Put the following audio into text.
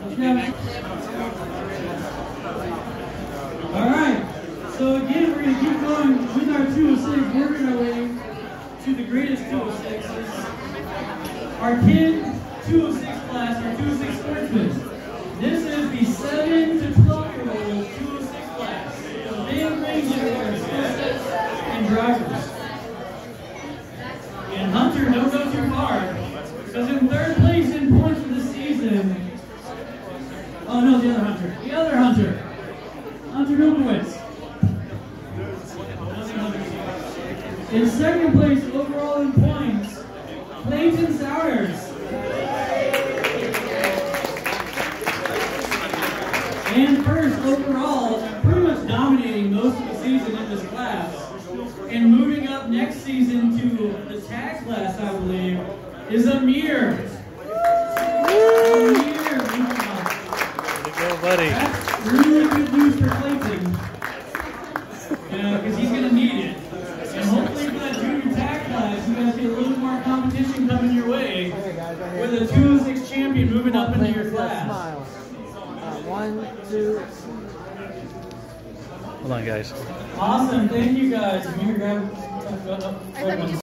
Alright, so again, we're going to keep going with our 206, working our way to the greatest 206s. Our kid 206 class, our 206 Sportsman. This is the 7 to 12-year-old 206 class. A big range of skill sets and drivers. And Hunter, don't go too far, because in third place in points for the season. Oh no, the other Hunter. The other Hunter. Hunter Nobowitz. In second place overall in points, Clayton Souders. And first overall, pretty much dominating most of the season in this class. And moving up next season to the tag class, I believe, is Amir. Amir, go, buddy. That's really good news for Clayton. Because he's going to need it. And hopefully for that junior tag class, you guys get a little more competition coming your way with a 206 champion moving up into your class. 1, 2. Hold on, guys. Awesome. Thank you, guys. Amir, grab